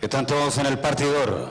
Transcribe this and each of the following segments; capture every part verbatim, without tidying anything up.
Están todos en el partidor.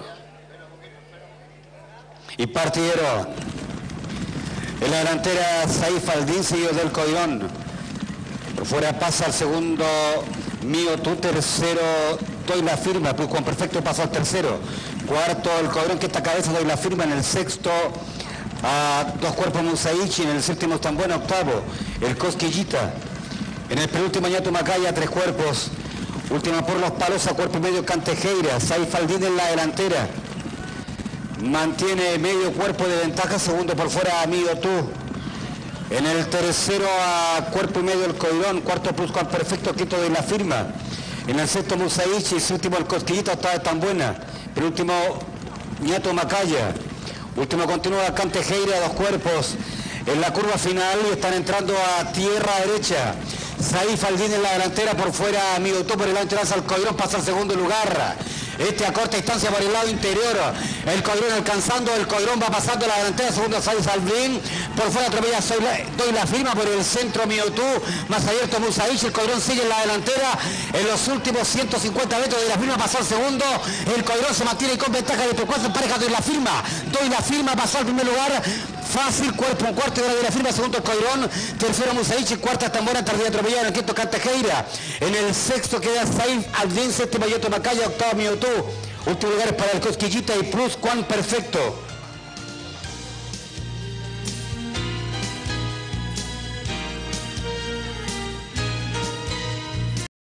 Y partidero. En la delantera, Saif Aldín, seguido del Coirón. Por fuera pasa al segundo Mío Tú, tercero Doy la Firma, pues con perfecto pasa al tercero. Cuarto el Coirón, que esta cabeza Doy la Firma. En el sexto a dos cuerpos Musaichi. En el séptimo tan bueno, octavo el Cosquillita. En el penúltimo Ñato Macaya, tres cuerpos. Última por los palos a cuerpo y medio Cantejeira. Saif Aldín en la delantera. Mantiene medio cuerpo de ventaja, segundo por fuera Amigo Tú. En el tercero a cuerpo y medio el Coirón, cuarto plus con perfecto, quinto de la Firma. En el sexto Musaichi, séptimo el Cosquillita, está tan buena. Penúltimo Ñato Macaya. Último continúa Cantejeira, dos cuerpos. En la curva final y están entrando a tierra derecha. Saif Aldín en la delantera, por fuera Amigo Tú, por el lado interior al Coirón, pasa al segundo lugar. Este a corta distancia por el lado interior, el Coirón alcanzando, el Coirón va pasando la delantera, segundo Saif Aldín, por fuera atropella Doy la Firma, por el centro Mío Tú, más abierto Musaichi, el Coirón sigue en la delantera, en los últimos ciento cincuenta metros de la Firma pasó al segundo, el Coirón se mantiene con ventaja de cuatro parejas, Doy la Firma, Doy la Firma pasó al primer lugar, fácil, cuerpo, un cuarto de la Firma, segundo el Coirón, tercero Musaichi, cuarta tan buena, tardía atropellada, en el quinto Cantejeira, en el sexto queda Saif Aldín, séptimo Ñato Macaya, octavo Mío Tú, último lugar es para el Cosquillita y plus Juan Perfecto.